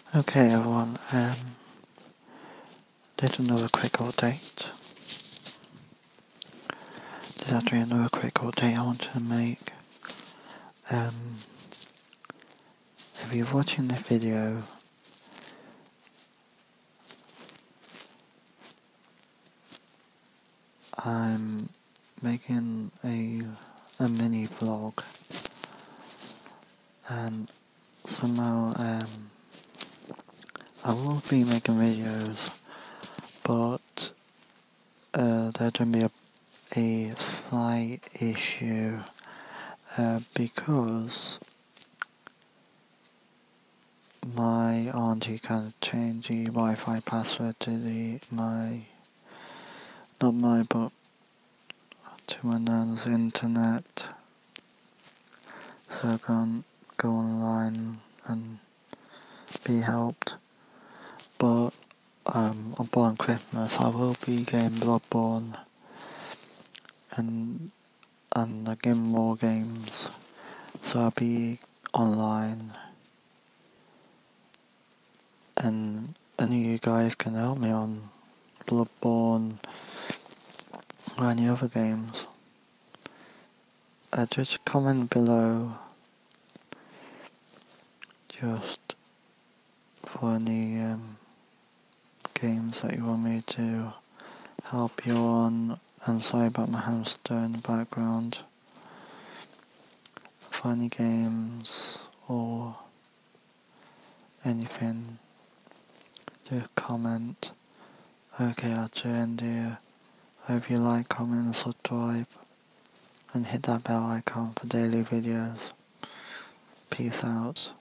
Okay everyone, did another quick update. There's actually another quick update I want to make. If you're watching this video, I'm making a mini vlog, and somehow I will be making videos, but there's going to be a slight issue because my auntie kind of changed the Wi-Fi password to not my, but to my nan's internet, so I can't go online and be helped. But upon Christmas I will be getting Bloodborne and getting more games, so I'll be online, and any of you guys can help me on Bloodborne or any other games. Just comment below just for any games that you want me to help you on, and sorry about my hamster in the background. For any games or anything, just comment. Okay, I'll end here. Hope you like, comment and subscribe, and hit that bell icon for daily videos. Peace out.